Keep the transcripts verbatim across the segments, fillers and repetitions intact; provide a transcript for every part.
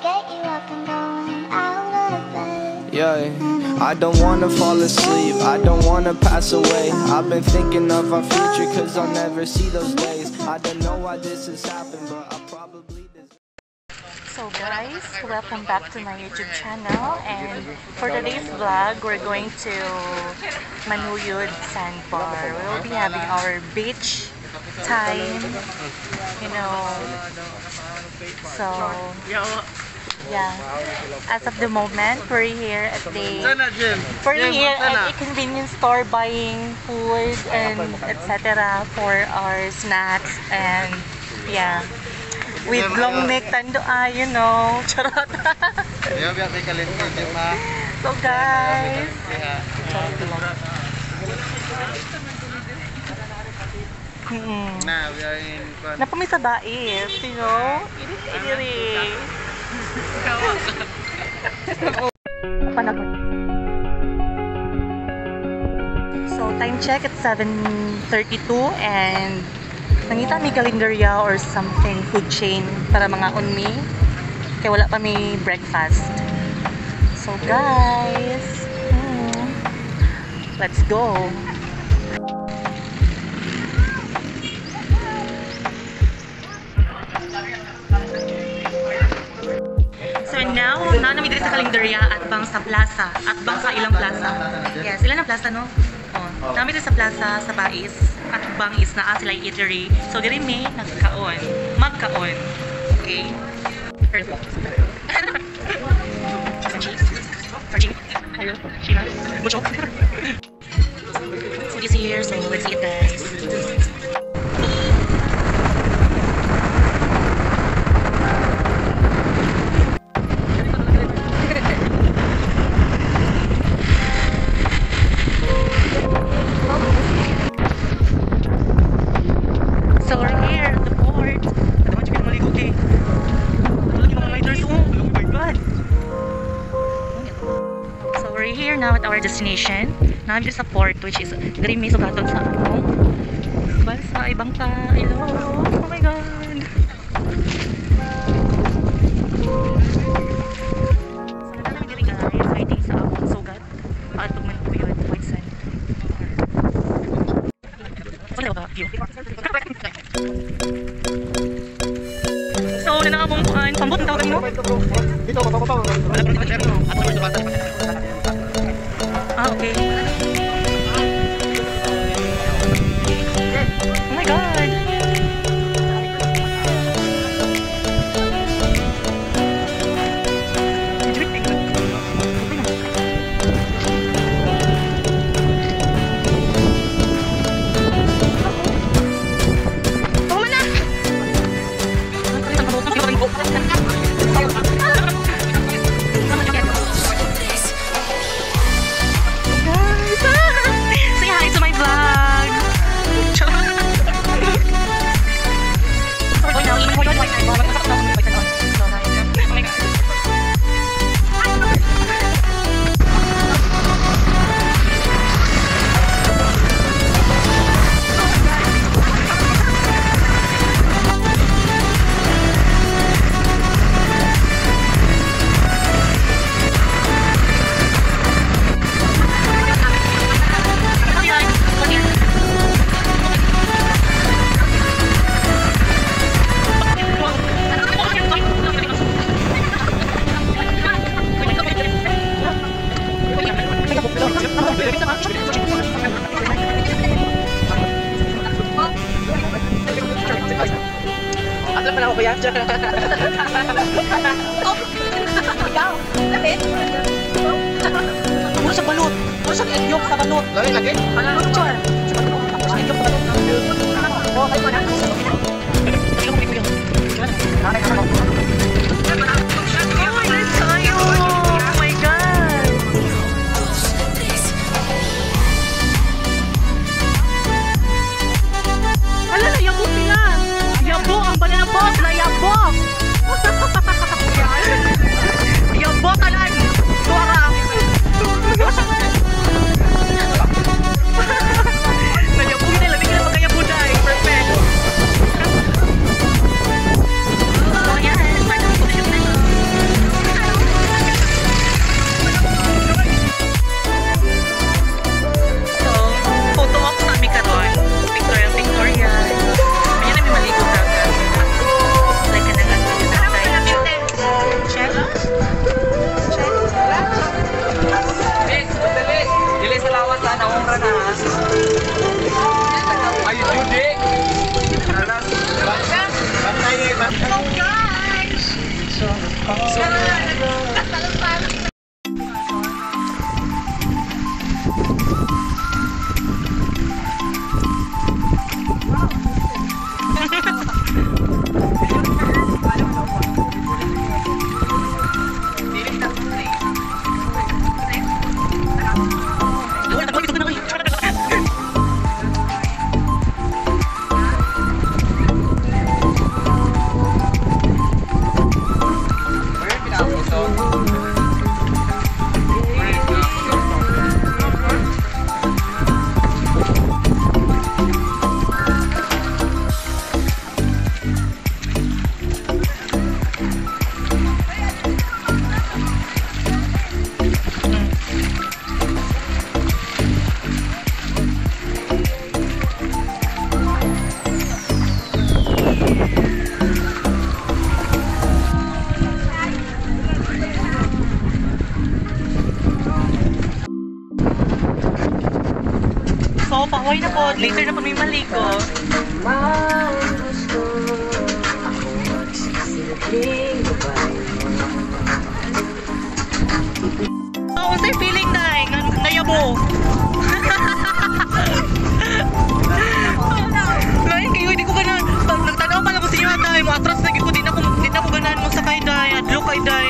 get you up and going out of bed. Yeah, I don't wanna fall asleep, I don't wanna pass away. I've been thinking of our future cause I'll never see those days. I don't know why this has happened, but I probably deserve. So guys, welcome back to my YouTube channel, and for today's vlog, we're going to Manuyod Sandbar. We'll be having our beach time, you know. So yeah, as of the moment, we're here at the we're here at a convenience store buying food and et cetera for our snacks, and yeah. With long neck tando ah, you know. Charot. So guys, mm-mm. Napami sa bait, you know. Iri-iri. So time check at seven thirty-two, and nangita may kalendarya or something, food chain para mga unmi, kaya wala pa may breakfast. So guys, hmm, let's go. So now, na namin dito sa kalendarya at bang sa plaza, at bang sa ilang plaza. Yes, ilan na plaza, no? Oh, namin dito sa plaza, sa Bais, at bang is na sila eatery. So diri may nagkaon, magkaon. Okay? So this here, so let's eat guys. Now at our destination, namin sa port, which is very may sugaton sa ano, bansa ibang Ilo. Oh my god. So na namin diri guys, waiting sa among sugat at pagman ko yun white sand. So na ba view. So na na among kuan pambot ng tawag mo. Dito pa pa pa. Wala pa rin no. Ah, okay. Oh my god. Atla pa na ako kaya? Ikaw? Lapit? Puro sa balot. Puro sa igyok sa balot. Lagi, lagi? Balot, char. Sa balot. Puro sa igyok sa balot. Oo, kayo na. Hindi ko pipigyan. Nanay ka na. So, pauwi na po. Later na po may maligo. Oh, what's your feeling na? Ngayabo. Lain kayo, hindi ko ganan. Pag nagtanaw pa lang ko sa inyo, day, matras na ko, din ako, din ako ganan mo sa kay, day. Adlo kay, day.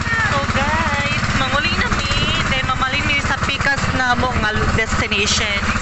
Destination.